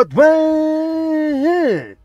But when...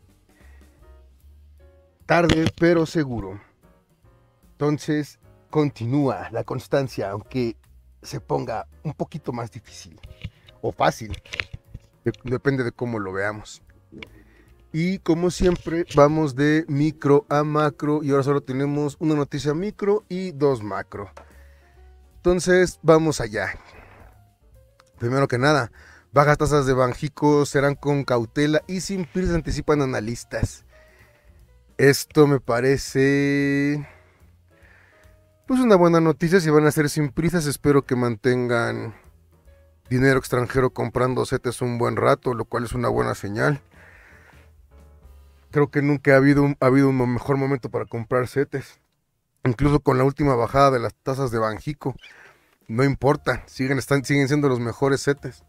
Tarde, pero seguro. Entonces, continúa la constancia, aunque se ponga un poquito más difícil. O fácil. Depende de cómo lo veamos. Y como siempre, vamos de micro a macro. Y ahora solo tenemos una noticia micro y dos macro. Entonces, vamos allá. Primero que nada, bajas tasas de Banxico serán con cautela y sin prisas, anticipan analistas. Esto me parece pues una buena noticia. Si van a ser sin prisas, espero que mantengan dinero extranjero comprando CETES un buen rato, lo cual es una buena señal. Creo que nunca ha habido un mejor momento para comprar CETES. Incluso con la última bajada de las tasas de Banxico. No importa, siguen siendo los mejores CETES.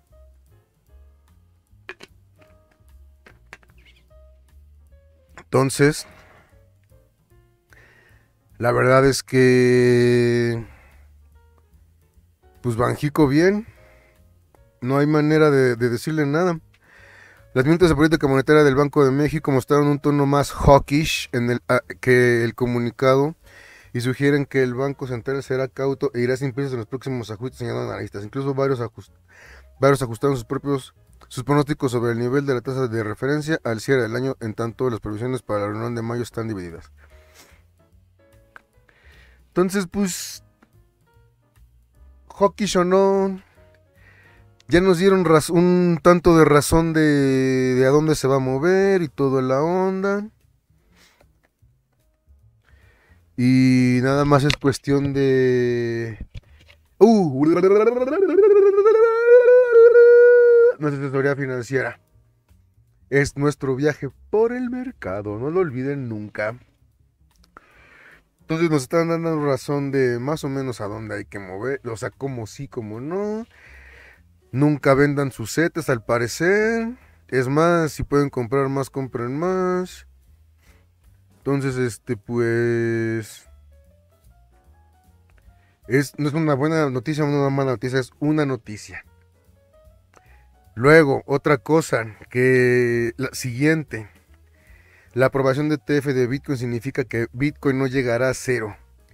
Entonces, la verdad es que pues Banxico bien. No hay manera de decirle nada. Las minutas de política monetaria del Banco de México mostraron un tono más hawkish que el comunicado y sugieren que el Banco Central será cauto e irá sin prisas en los próximos ajustes, señalan analistas. Incluso varios ajustaron sus pronósticos sobre el nivel de la tasa de referencia al cierre del año, en tanto las previsiones para la reunión de mayo están divididas. Entonces, pues, hawkish o no, ya nos dieron un tanto de razón de a dónde se va a mover y toda la onda. Y nada más es cuestión de... nuestra asesoría financiera. Es nuestro viaje por el mercado, no lo olviden nunca. Entonces nos están dando razón de más o menos a dónde hay que mover, o sea, como sí, como no. Nunca vendan sus CETES al parecer. Es más, si pueden comprar más, compren más. Entonces, pues... no es una buena noticia o una mala noticia, es una noticia. Luego, otra cosa, que la siguiente. La aprobación de ETF de Bitcoin significa que Bitcoin no llegará a cero.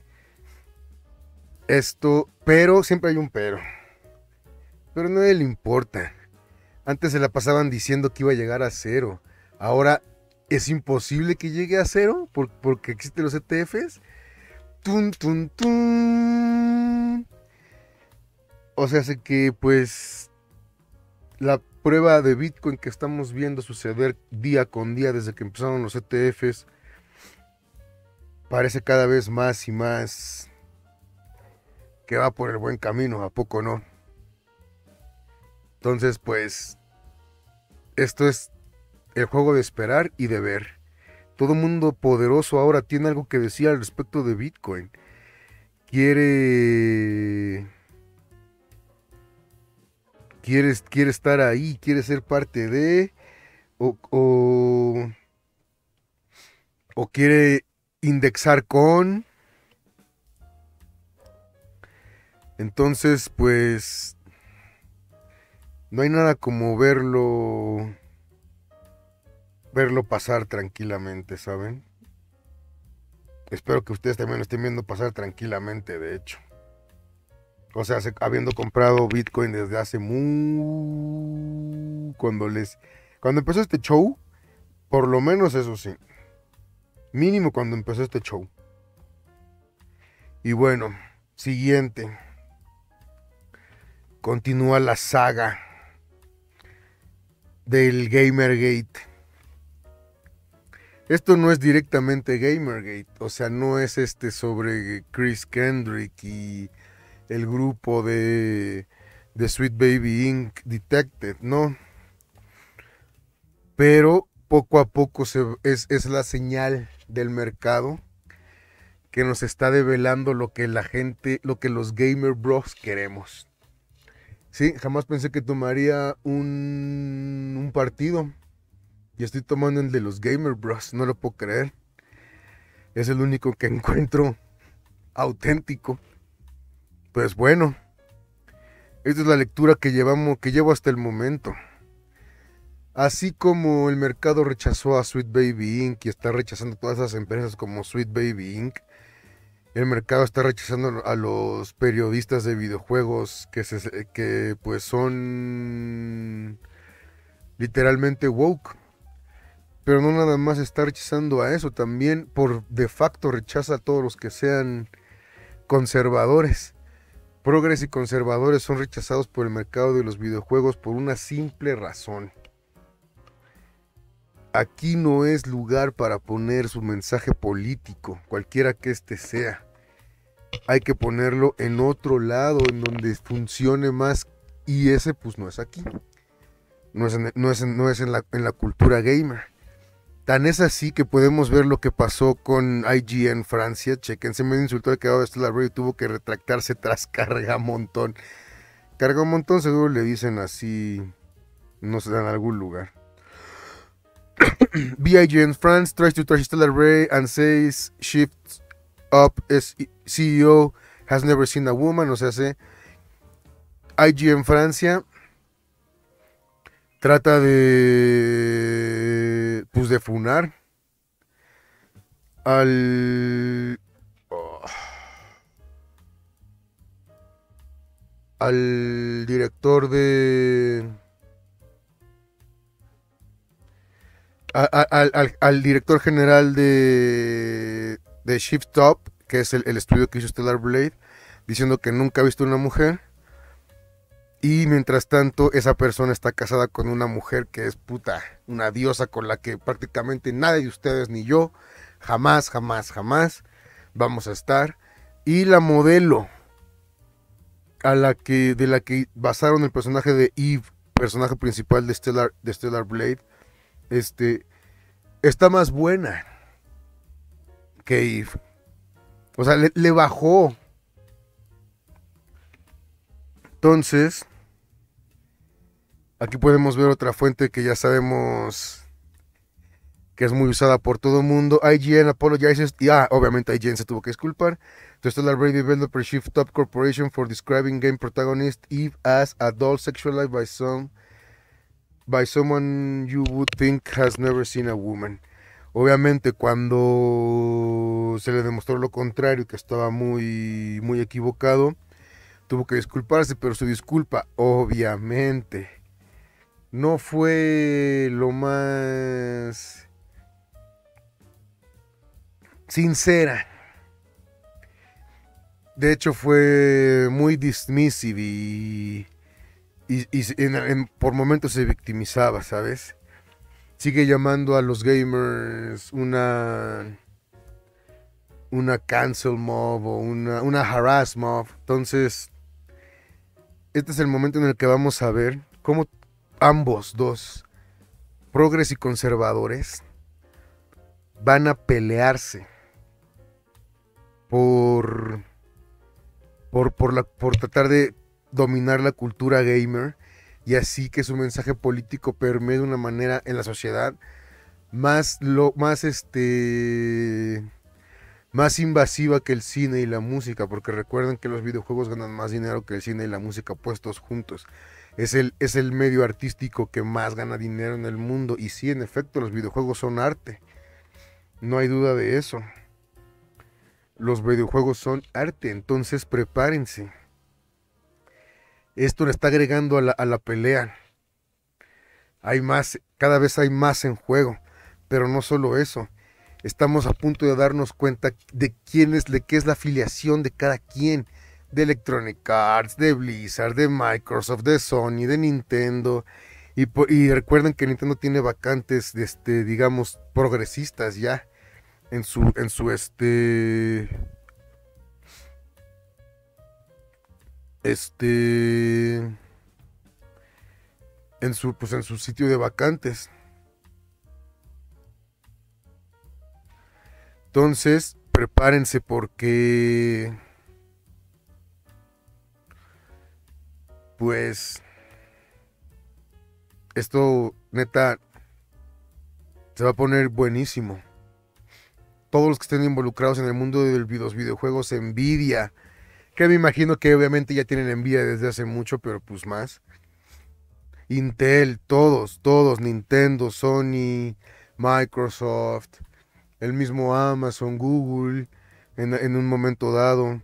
Pero, siempre hay un pero. Pero a nadie le importa. Antes se la pasaban diciendo que iba a llegar a cero. Ahora es imposible que llegue a cero porque existen los ETFs. Tun, tun, tun. O sea, hace que pues la prueba de Bitcoin que estamos viendo suceder día con día desde que empezaron los ETFs parece cada vez más y más que va por el buen camino, ¿a poco no? Entonces, pues, esto es el juego de esperar y de ver. Todo mundo poderoso ahora tiene algo que decir al respecto de Bitcoin. Quiere estar ahí, quiere ser parte de, o quiere indexar con. Entonces, pues, no hay nada como verlo pasar tranquilamente, ¿saben? Espero que ustedes también lo estén viendo pasar tranquilamente, de hecho. O sea, habiendo comprado Bitcoin desde hace cuando empezó este show, por lo menos eso sí. Mínimo cuando empezó este show. Y bueno, siguiente. Continúa la saga del Gamergate. Esto no es directamente Gamergate, o sea, no es sobre Chris Kendrick y el grupo de Sweet Baby Inc. Detected, no. Pero poco a poco es la señal del mercado que nos está develando lo que los Gamer Bros queremos. Sí, jamás pensé que tomaría un partido. Y estoy tomando el de los Gamer Bros, no lo puedo creer. Es el único que encuentro auténtico. Pues bueno, esta es la lectura que llevo hasta el momento. Así como el mercado rechazó a Sweet Baby Inc. y está rechazando todas esas empresas como Sweet Baby Inc., el mercado está rechazando a los periodistas de videojuegos que pues son literalmente woke. Pero no nada más está rechazando a eso, también por de facto rechaza a todos los que sean conservadores. Progres y conservadores son rechazados por el mercado de los videojuegos por una simple razón. Aquí no es lugar para poner su mensaje político, cualquiera que éste sea. Hay que ponerlo en otro lado, en donde funcione más, y ese pues no es aquí. No es en la cultura gamer. Tan es así que podemos ver lo que pasó con IGN Francia. Chequense, me insultó el creador de Stellar Blade y tuvo que retractarse tras Cargamontón. Cargamontón seguro le dicen así, no sé, en algún lugar. IGN France tries to trash Stellar Blade and says Shift Up as CEO has never seen a woman. O sea, IGN Francia trata de pues de funar al al director de al director general de Shift Up, que es el estudio que hizo Stellar Blade, diciendo que nunca ha visto una mujer. Y mientras tanto, esa persona está casada con una mujer que es puta, una diosa con la que prácticamente nadie de ustedes ni yo jamás vamos a estar. Y la modelo de la que basaron el personaje de Eve, personaje principal de Stellar Blade, está más buena que Eve. O sea, le bajó. Entonces, aquí podemos ver otra fuente que ya sabemos que es muy usada por todo el mundo. IGN apologizes, y obviamente IGN se tuvo que disculpar, to Stellar Blade Developer Shift Up Corporation for describing game protagonist Eve as a doll sexualized by someone you would think has never seen a woman. Obviamente cuando se le demostró lo contrario, que estaba muy equivocado, tuvo que disculparse, pero su disculpa obviamente no fue lo más sincera. De hecho fue muy dismissive y por momentos se victimizaba, ¿sabes? Sigue llamando a los gamers una cancel mob o una harass mob. Entonces, este es el momento en el que vamos a ver cómo ambos dos, progres y conservadores, van a pelearse por tratar de dominar la cultura gamer y así que su mensaje político permee de una manera en la sociedad más invasiva que el cine y la música, porque recuerden que los videojuegos ganan más dinero que el cine y la música puestos juntos. Es el medio artístico que más gana dinero en el mundo, y sí, en efecto, los videojuegos son arte. No hay duda de eso. Los videojuegos son arte, entonces prepárense. Esto le está agregando a la pelea. Hay más, cada vez hay más en juego, pero no solo eso. Estamos a punto de darnos cuenta de qué es la afiliación de cada quien. De Electronic Arts, de Blizzard, de Microsoft, de Sony, de Nintendo. Y recuerden que Nintendo tiene vacantes, digamos, progresistas ya. En su en su sitio de vacantes. Entonces, prepárense porque pues esto neta se va a poner buenísimo. Todos los que estén involucrados en el mundo de los videojuegos, envidia, que me imagino que obviamente ya tienen envidia desde hace mucho, pero pues más. Intel, todos, Nintendo, Sony, Microsoft, el mismo Amazon, Google, en un momento dado.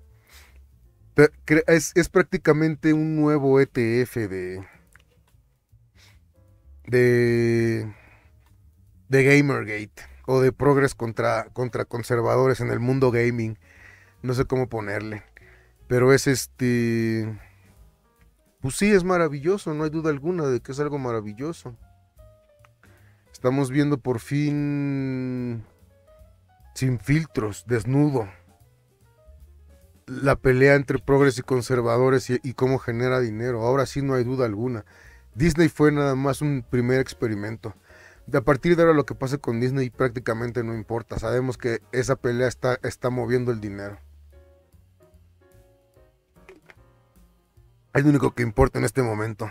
Es prácticamente un nuevo ETF de, de Gamergate o de Progress contra conservadores en el mundo gaming. No sé cómo ponerle. Pero es pues sí, es maravilloso, no hay duda alguna de que es algo maravilloso. Estamos viendo por fin, sin filtros, desnudo, la pelea entre progres y conservadores y cómo genera dinero. Ahora sí no hay duda alguna. Disney fue nada más un primer experimento. A partir de ahora lo que pase con Disney prácticamente no importa. Sabemos que esa pelea está moviendo el dinero. Es lo único que importa en este momento.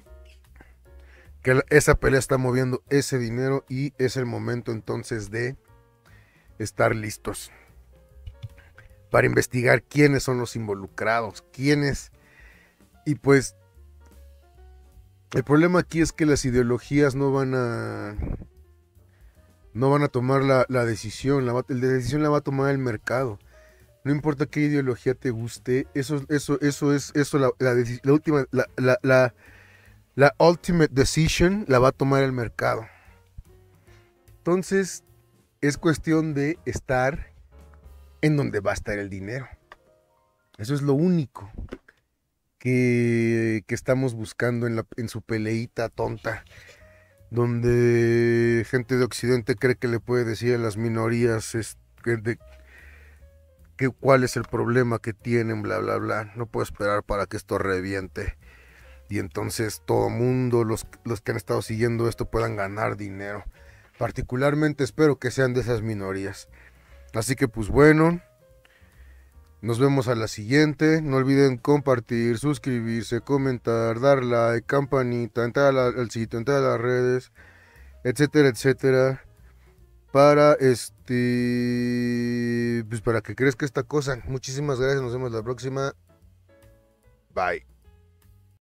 Que esa pelea está moviendo ese dinero y es el momento entonces de estar listos para investigar quiénes son los involucrados, quiénes. Y pues el problema aquí es que las ideologías no van a tomar la decisión, la decisión la va a tomar el mercado. No importa qué ideología te guste, la última, la ultimate decision la va a tomar el mercado. Entonces, es cuestión de estar en donde va a estar el dinero. Eso es lo único que estamos buscando en su peleita tonta, donde gente de Occidente cree que le puede decir a las minorías cuál es el problema que tienen, bla, bla, bla. No puedo esperar para que esto reviente. Y entonces todo mundo, los que han estado siguiendo esto, puedan ganar dinero. Particularmente espero que sean de esas minorías. Así que pues bueno, nos vemos a la siguiente. No olviden compartir, suscribirse, comentar, dar like, campanita, entrar al sitio, entrar a las redes, etcétera, etcétera. Para pues para que crezca esta cosa. Muchísimas gracias, nos vemos la próxima. Bye.